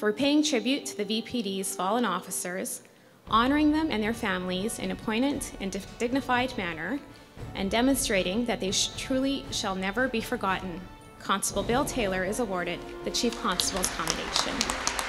for paying tribute to the VPD's fallen officers, honoring them and their families in a poignant and dignified manner, and demonstrating that they truly shall never be forgotten. Constable Bill Taylor is awarded the Chief Constable's Commendation.